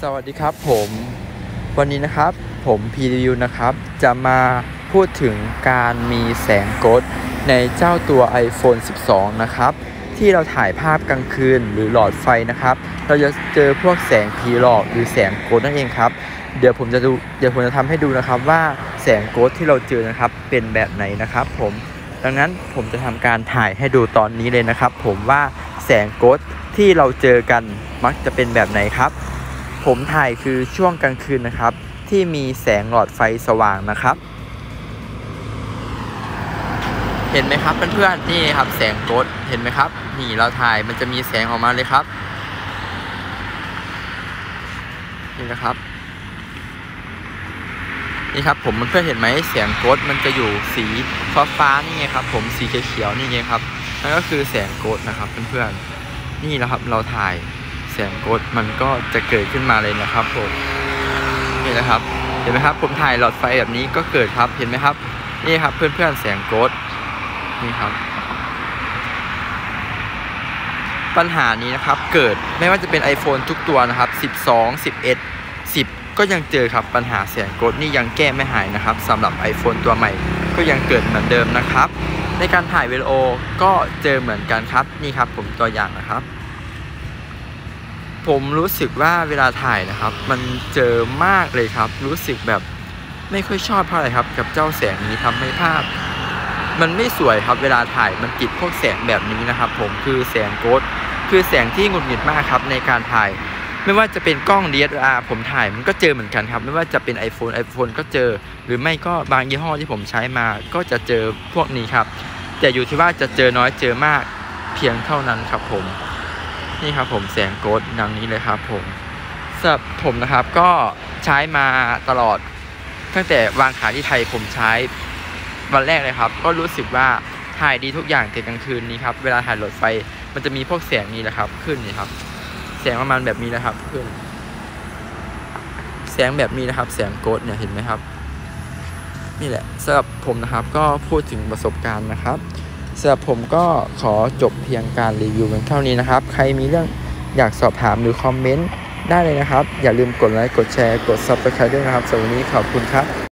สวัสดีครับผมวันนี้นะครับผมพีรีวิวนะครับจะมาพูดถึงการมีแสงโกสต์ในเจ้าตัว iPhone 12 นะครับที่เราถ่ายภาพกลางคืนหรือหลอดไฟนะครับเราจะเจอพวกแสงผีหลอกหรือแสงโกสต์นั่นเองครับเดี๋ยวผมจะทำให้ดูนะครับว่าแสงโกสต์ที่เราเจอนะครับเป็นแบบไหนนะครับผมดังนั้นผมจะทำการถ่ายให้ดูตอนนี้เลยนะครับผมว่าแสงโกสต์ที่เราเจอกันมักจะเป็นแบบไหนครับผมถ่ายคือช่วงกลางคืนนะครับที่มีแสงหลอดไฟสว่างนะครับเห็นไหมครับเพื่อนๆนี่ครับแสงโกสต์เห็นไหมครับนี่เราถ่ายมันจะมีแสงออกมาเลยครับนี่นะครับนี่ครับผมเพื่อนๆเห็นไหมแสงโกสต์มันจะอยู่สีฟ้านี่ไงครับผมสีเขียวๆนี่ไงครับนั่นก็คือแสงโกสต์นะครับเพื่อนๆนี่แหละครับเราถ่ายแสงโกสต์มันก็จะเกิดขึ้นมาเลยนะครับผมนี่นะครับเห็นไหมครับผมถ่ายหลอดไฟแบบนี้ก็เกิดครับเห็นไหมครับนี่ครับเพื่อนๆแสงโกสต์นี่ครับปัญหานี้นะครับเกิดไม่ว่าจะเป็น iPhone ทุกตัวนะครับ12 11 10ก็ยังเจอครับปัญหาแสงโกสต์นี่ยังแก้ไม่หายนะครับสำหรับ iPhone ตัวใหม่ก็ยังเกิดเหมือนเดิมนะครับในการถ่ายวิดีโอก็เจอเหมือนกันครับนี่ครับผมตัวอย่างนะครับผมรู้สึกว่าเวลาถ่ายนะครับมันเจอมากเลยครับรู้สึกแบบไม่ค่อยชอบเท่าไหร่ครับกับเจ้าแสงนี้ทำให้ภาพมันไม่สวยครับเวลาถ่ายมันติดพวกแสงแบบนี้นะครับผมคือแสงโกสต์คือแสงที่หงุดหงิดมากครับในการถ่ายไม่ว่าจะเป็นกล้อง DSLR ผมถ่ายมันก็เจอเหมือนกันครับไม่ว่าจะเป็น iPhone ก็เจอหรือไม่ก็บางยี่ห้อที่ผมใช้มาก็จะเจอพวกนี้ครับแต่อยู่ที่ว่าจะเจอน้อยเจอมากเพียงเท่านั้นครับผมนี่ครับผมแสงโกสต์ดังนี้เลยครับผมสำหรับผมนะครับก็ใช้มาตลอดตั้งแต่วางขายที่ไทยผมใช้วันแรกเลยครับก็รู้สึกว่าถ่ายดีทุกอย่างแต่กลางคืนนี้ครับเวลาถ่ายหลอดไฟมันจะมีพวกแสงนี้แหละครับขึ้นนี่ครับแสงประมาณแบบนี้นะครับขึ้นแสงแบบนี้นะครับแสงโกสต์เนี่ยเห็นไหมครับนี่แหละสำหรับผมนะครับก็พูดถึงประสบการณ์นะครับสำหรับผมก็ขอจบเพียงการรีวิวเท่านี้นะครับใครมีเรื่องอยากสอบถามหรือคอมเมนต์ได้เลยนะครับอย่าลืมกดไลค์กดแชร์กด Subscribe ด้วยนะครับสำหรับวันนี้ขอบคุณครับ